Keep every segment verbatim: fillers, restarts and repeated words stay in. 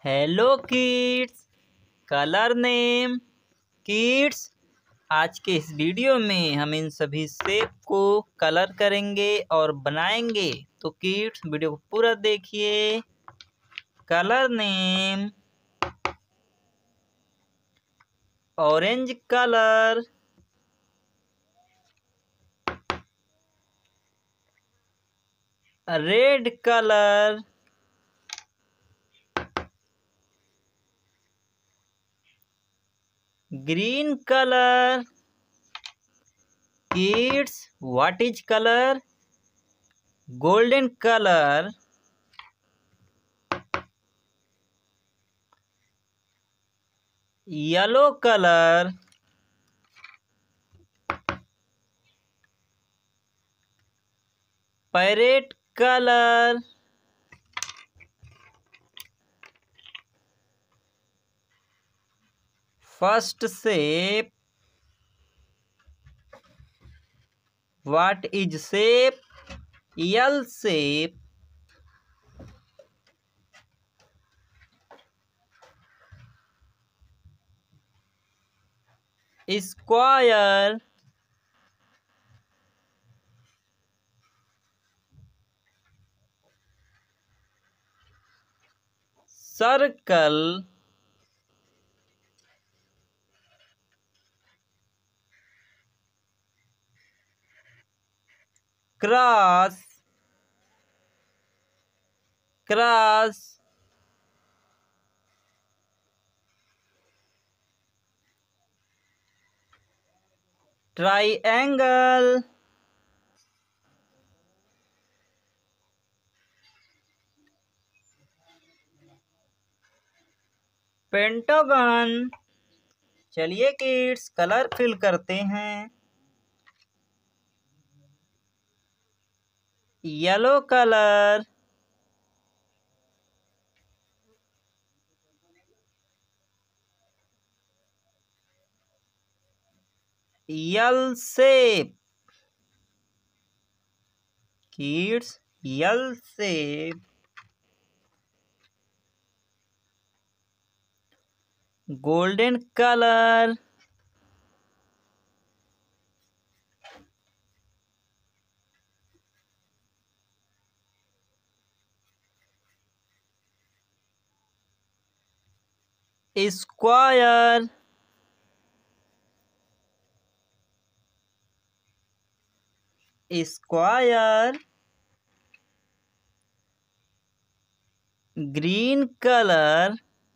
Hello kids, colour name kids. आज के इस वीडियो में हम इन सभी शेप को कलर करेंगे और बनाएंगे। तो किड्स वीडियो को पूरा देखिए। Colour name orange colour, red colour, green colour. Kids, what is colour? Golden colour, yellow colour, parrot colour, first shape. What is shape? L shape. Square, circle, cross, cross, triangle, pentagon. चलिए kids colour fill करते हैं। Yellow colour, L shape. Kids L shape. Golden colour, square, square, green colour,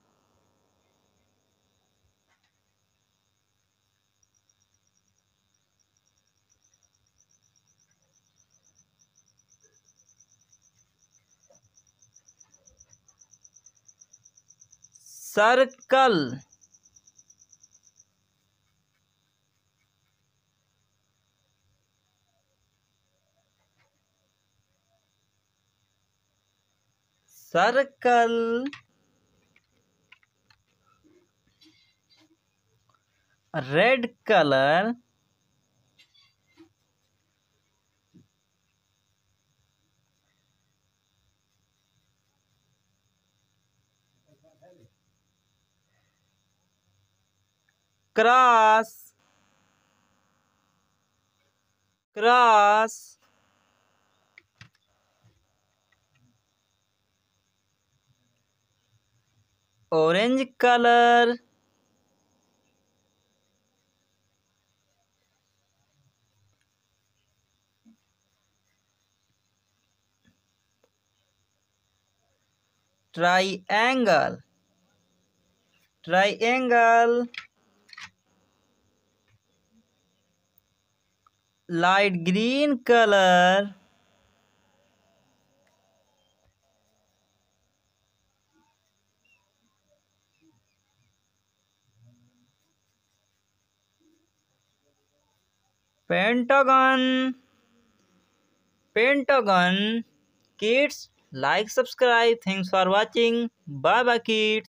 circle, circle, red colour, cross, cross, orange colour, triangle, triangle, light green colour, pentagon, pentagon. Kids like subscribe. Thanks for watching. Bye bye kids.